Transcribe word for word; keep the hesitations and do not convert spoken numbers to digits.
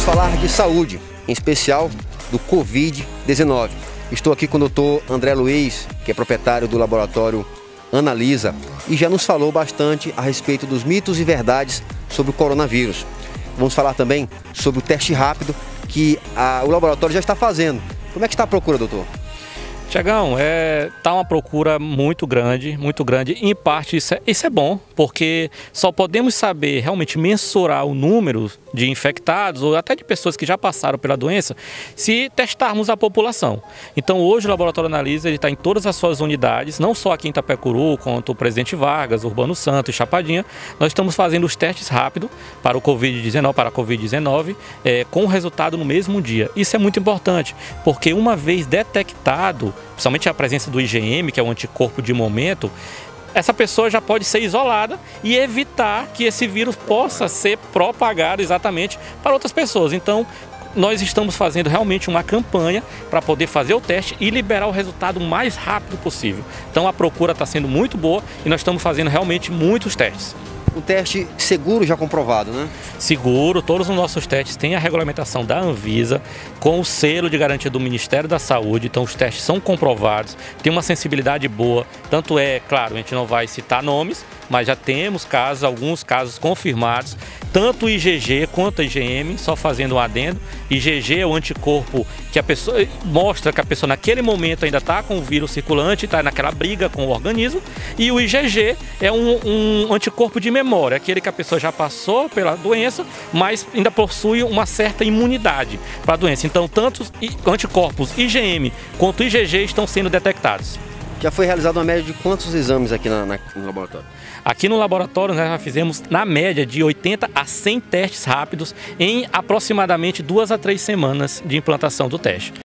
vamos falar de saúde, em especial do Covid dezenove. Estou aqui com o doutor André Luiz, que é proprietário do laboratório Analisa, e já nos falou bastante a respeito dos mitos e verdades sobre o coronavírus. Vamos falar também sobre o teste rápido que a, o laboratório já está fazendo. Como é que está a procura, doutor? Tiagão, é, tá uma procura muito grande, muito grande. Em parte isso é, isso é bom, porque só podemos saber realmente mensurar o número de infectados ou até de pessoas que já passaram pela doença se testarmos a população. Então hoje o Laboratório Analisa está em todas as suas unidades, não só aqui em Itapecuru, quanto o Presidente Vargas, Urbano Santo e Chapadinha. Nós estamos fazendo os testes rápidos para o Covid dezenove, para a Covid dezenove, é, com o resultado no mesmo dia. Isso é muito importante, porque uma vez detectado, principalmente a presença do I G M, que é o anticorpo de momento, essa pessoa já pode ser isolada e evitar que esse vírus possa ser propagado exatamente para outras pessoas. Então, nós estamos fazendo realmente uma campanha para poder fazer o teste e liberar o resultado o mais rápido possível. Então, a procura está sendo muito boa e nós estamos fazendo realmente muitos testes. Um teste seguro já comprovado, né? Seguro, todos os nossos testes têm a regulamentação da Anvisa, com o selo de garantia do Ministério da Saúde, então os testes são comprovados, tem uma sensibilidade boa, tanto é, claro, a gente não vai citar nomes, mas já temos casos, alguns casos confirmados, tanto o I G G quanto a I G M, só fazendo um adendo. I G G é o anticorpo que a pessoa mostra que a pessoa naquele momento ainda está com o vírus circulante, está naquela briga com o organismo, e o I G G é um, um anticorpo de memória, aquele que a pessoa já passou pela doença, mas ainda possui uma certa imunidade para a doença. Então, tanto anticorpos I G M quanto I G G estão sendo detectados. Já foi realizado uma média de quantos exames aqui na, na, no laboratório? Aqui no laboratório nós já fizemos na média de oitenta a cem testes rápidos em aproximadamente duas a três semanas de implantação do teste.